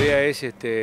idea es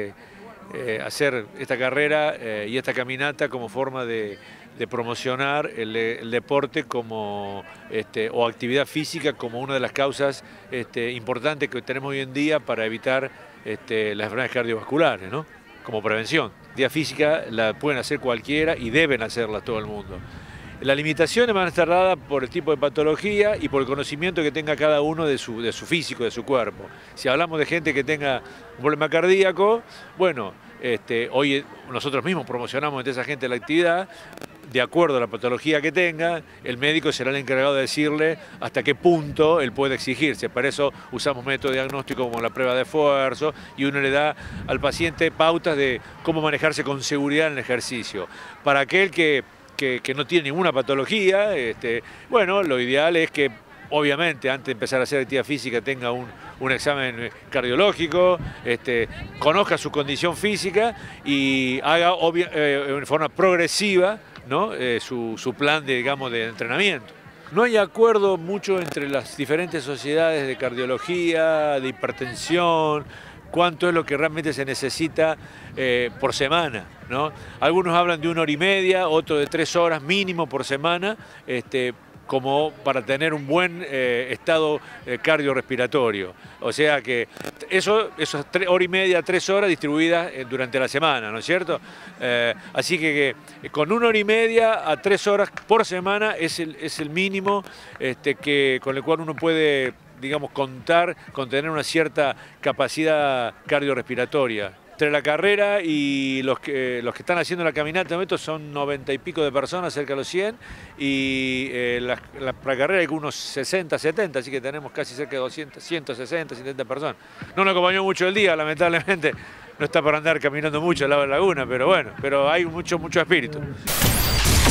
hacer esta carrera y esta caminata como forma de promocionar el deporte como, o actividad física como una de las causas importantes que tenemos hoy en día para evitar las enfermedades cardiovasculares, ¿no? Como prevención. La actividad física la pueden hacer cualquiera y deben hacerla todo el mundo. Las limitaciones van a estar dadas por el tipo de patología y por el conocimiento que tenga cada uno de su físico, de su cuerpo. Si hablamos de gente que tenga un problema cardíaco, bueno, hoy nosotros mismos promocionamos entre esa gente la actividad. De acuerdo a la patología que tenga, el médico será el encargado de decirle hasta qué punto él puede exigirse. Para eso usamos métodos de diagnóstico como la prueba de esfuerzo y uno le da al paciente pautas de cómo manejarse con seguridad en el ejercicio. Para aquel que no tiene ninguna patología, bueno, lo ideal es que obviamente antes de empezar a hacer actividad física tenga un examen cardiológico, conozca su condición física y haga en forma progresiva, ¿no? su plan digamos, de entrenamiento. No hay acuerdo mucho entre las diferentes sociedades de cardiología, de hipertensión, cuánto es lo que realmente se necesita por semana, ¿no? Algunos hablan de 1 hora y media, otros de 3 horas mínimo por semana, como para tener un buen estado cardiorrespiratorio. O sea que esas 3 horas y media, 3 horas distribuidas durante la semana, ¿no es cierto? Así que con 1 hora y media a 3 horas por semana es el mínimo con el cual uno puede, digamos, contar con tener una cierta capacidad cardiorrespiratoria. Entre la carrera y los que están haciendo la caminata, son 90 y pico de personas, cerca de los 100, y la carrera hay unos 60, 70, así que tenemos casi cerca de 200, 160, 70 personas. No nos acompañó mucho el día, lamentablemente, no está para andar caminando mucho al lado de la laguna, pero bueno, pero hay mucho espíritu.